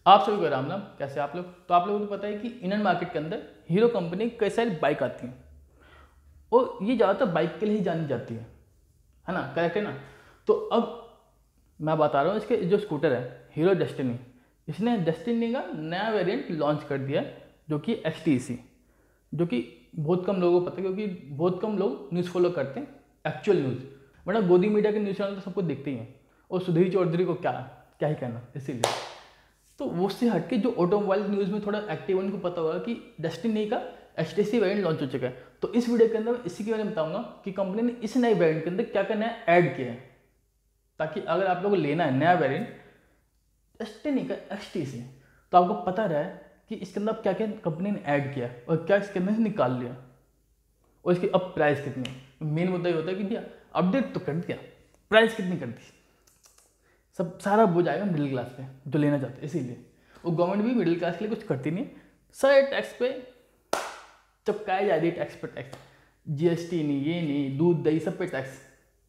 आप सभी को राम राम। कैसे आप लोग? तो आप लोगों को पता है कि इंडियन मार्केट के अंदर हीरो कंपनी कई सारी बाइक आती हैं और ये ज़्यादातर बाइक के लिए ही जानी जाती है ना? करेक्ट है ना? तो अब मैं बता रहा हूँ इसके जो स्कूटर है हीरो डेस्टिनी, इसने डेस्टिनी का नया वेरिएंट लॉन्च कर दिया है जो कि XTEC, जो कि बहुत कम लोगों को पता है क्योंकि बहुत कम लोग न्यूज़ फॉलो करते हैं एक्चुअल न्यूज़, वरना गोदी मीडिया के न्यूज़ चैनल तो सबको देखते ही हैं और सुधीर चौधरी को क्या क्या ही कहना। इसीलिए तो वो से हटके जो ऑटोमोबाइल न्यूज़ में थोड़ा एक्टिव उनको पता होगा कि डेस्टिनी का XTEC वेरिएंट लॉन्च हो चुका है। तो इस वीडियो के अंदर मैं इसी के बारे में बताऊंगा कि कंपनी ने इस नए वेरिएंट के अंदर क्या क्या नया ऐड किया है, ताकि अगर आप लोगों को लेना है नया वेरिएंट डेस्टिनी का XTEC तो आपको पता रहे कि इसके अंदर क्या क्या कंपनी ने ऐड किया और क्या इसके अंदर से निकाल लिया और इसकी अब प्राइस कितनी है। मेन मुद्दा ये होता है कि भैया अपडेट तो कर दिया, प्राइस कितनी कर दी, सब सारा बोझ आएगा मिडिल क्लास पे जो लेना चाहते हैं। इसीलिए वो गवर्नमेंट भी मिडिल क्लास के लिए कुछ करती नहीं, सारे टैक्स पे चपकाई जा रही है, टैक्स पे टैक्स, GST नहीं, ये नहीं, दूध दही सब पे टैक्स,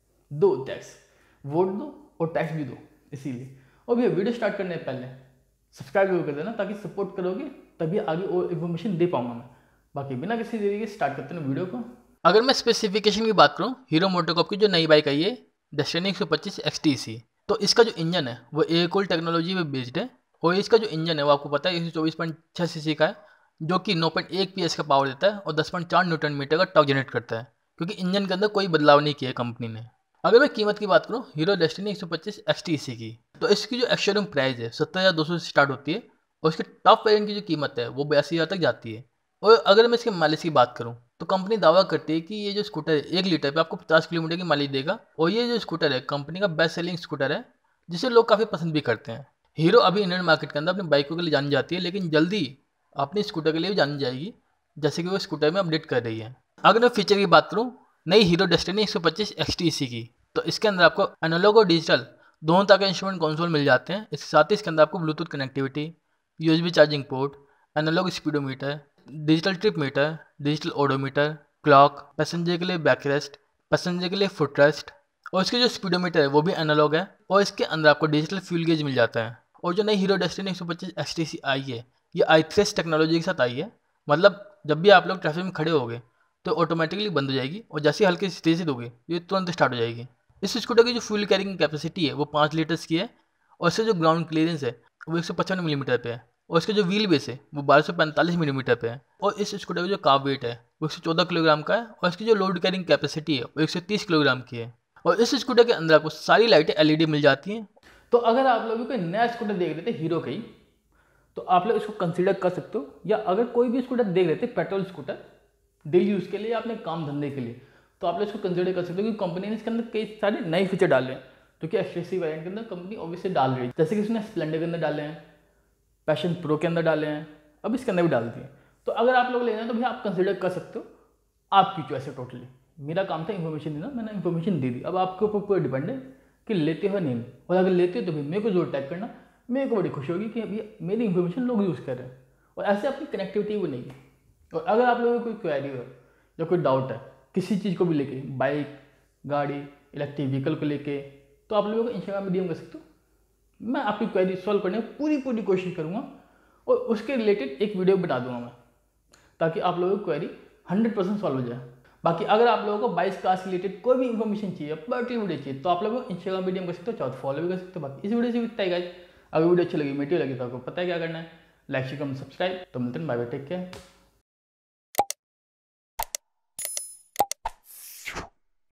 दो टैक्स, वोट दो और टैक्स भी दो। इसीलिए और भैया वीडियो स्टार्ट करने से पहले सब्सक्राइब जरूर कर देना, ताकि सपोर्ट करोगे तभी आगे और इन्फॉर्मेशन दे पाऊंगा मैं। बाकी बिना किसी देरी के स्टार्ट करते हैं वीडियो को। अगर मैं स्पेसिफिकेशन की बात करूँ हीरो मोटोकॉर्प की जो नई बाइक आई है डेस्टिनी 125 XTEC, तो इसका जो इंजन है वो एयरकूल टेक्नोलॉजी पे बेस्ड है और इसका जो इंजन है वो आपको पता है 124.6 सीसी का है, जो कि 9.1 PS का पावर देता है और 10.4 न्यूटन मीटर का टॉर्क जनरेट करता है, क्योंकि इंजन के अंदर कोई बदलाव नहीं किया है कंपनी ने। अगर मैं कीमत की बात करूँ हीरो डेस्टिनी 125 XTEC की, तो इसकी जो एक्स-शोरूम प्राइस है 17,200 से स्टार्ट होती है और इसके टॉप वेरिएंट की जो कीमत है वो 82,000 तक जाती है। और अगर मैं इसके माइलेज की बात करूँ तो कंपनी दावा करती है कि ये जो स्कूटर है 1 लीटर पे आपको 50 किलोमीटर की माइलेज देगा और ये जो स्कूटर है कंपनी का बेस्ट सेलिंग स्कूटर है, जिसे लोग काफ़ी पसंद भी करते हैं। हीरो अभी इंडियन मार्केट के अंदर अपनी बाइकों के लिए जानी जाती है, लेकिन जल्दी अपनी स्कूटर के लिए भी जानी जाएगी, जैसे कि वो स्कूटर में अपडेट कर रही है। अगर मैं फीचर की बात करूँ नई हीरो डेस्टिनी 125 XTEC की, तो इसके अंदर आपको एनालॉग और डिजिटल दोनों तरह के इंस्ट्रूमेंट कंसोल मिल जाते हैं। इसके साथ ही इसके अंदर आपको Bluetooth connectivity, USB charging port, analogue speedometer, digital trip meter, digital odometer, clock, passenger के लिए बैकरेस्ट, पैसेंजर के लिए फुटरेस्ट और इसके जो स्पीडोमीटर है वो भी एनालॉग है और इसके अंदर आपको डिजिटल फ्यूल गेज मिल जाता है। और जो नई हीरो डेस्टिनी 125 XTEC आई है ये i3 टेक्नोलॉजी के साथ आई है, मतलब जब भी आप लोग ट्रैफिक में खड़े होगे तो ऑटोमेटिकली बंद हो जाएगी और जैसे ही हल्की सी तेजी दोगे ये तुरंत स्टार्ट हो जाएगी। इस स्कूटर की जो फ्यूल कैरिंग कैपेसिटी है वो 5 लीटर्स की है और इससे जो ग्राउंड क्लियरेंस है वो 155 मिलीमीटर पे है और इसका जो व्हील बेस है वो 1245 मिलीमीटर पे है और इस स्कूटर का जो कार वेट है वो 114 किलोग्राम का है और इसकी जो लोड कैरिंग कैपेसिटी है वो 130 किलोग्राम की है और इस स्कूटर के अंदर आपको सारी लाइटें LED मिल जाती हैं। तो अगर आप लोगों को नया स्कूटर देख रहे थे हीरो का ही, तो आप लोग इसको कंसीडर कर सकते हो, या अगर कोई भी स्कूटर देख रहे थे पेट्रोल स्कूटर डेली यूज़ के लिए या अपने काम धंधे के लिए, तो आप लोग इसको कंसीडर कर सकते हो कि कंपनी ने इसके अंदर कई सारे नए फीचर डाले हैं जो कि XTEC वेरिएंट के अंदर कंपनी ऑब्वियसली डाल रही है। जैसे कि इसने स्प्लेंडर के अंदर डाले हैं, पैशन प्रो के अंदर डाले हैं, अब इसके अंदर भी डाल दिए। तो अगर आप लोग लेना है तो भैया आप कंसीडर कर सकते हो, आपकी चॉइस है टोटली। मेरा काम था इन्फॉर्मेशन देना, मैंने इन्फॉर्मेशन दे दी, अब आपके ऊपर पूरा डिपेंड है कि लेते हो नहीं। और अगर लेते हो तो भाई मेरे को जरूर टैग करना, मेरे को बड़ी खुशी होगी कि अभी मेरी इन्फॉर्मेशन लोग यूज़ कर रहे हैं और ऐसे अपनी कनेक्टिविटी बनेगी। और अगर आप लोगों को कोई क्वेरी हो या कोई डाउट है किसी चीज़ को भी लेके, बाइक, गाड़ी, इलेक्ट्रिक व्हीकल को लेके, तो आप लोगों को इंस्टाग्राम में DM कर सकते हो, मैं आपकी क्वेरी सॉल्व करने की पूरी कोशिश करूँगा और उसके रिलेटेड एक वीडियो बना दूंगा मैं, ताकि आप लोगों की क्वेरी 100% सॉल्व हो जाए। बाकी अगर आप लोगों को 22 क्लास से रिलेटेड कोई भी इन्फॉर्मेशन चाहिए, पर्टिकुलर वीडियो चाहिए, तो आप लोगों को इंस्टाग्राम में DM कर सकते हो, चाहे फॉलो भी कर सकते हो। बाकी इस वीडियो से भी इतना ही गाइस। अगर वीडियो अच्छी लगी, मेटिव लगी, तो आपको पता है क्या करना है, लाइक शेयर कमेंट सब्सक्राइब। तो मिलते हैं, बाय बाय, टेक केयर।